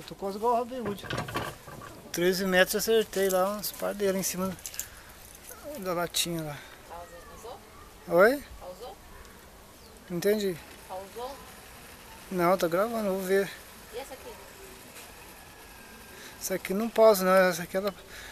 Eu tô quase igual o Robin Hood. 13 metros eu acertei lá umas pardeiras em cima da latinha lá. Pausou? Oi? Pausou? Não entendi. Pausou? Não, tá gravando, vou ver. E essa aqui? Essa aqui não pausa não, essa aqui ela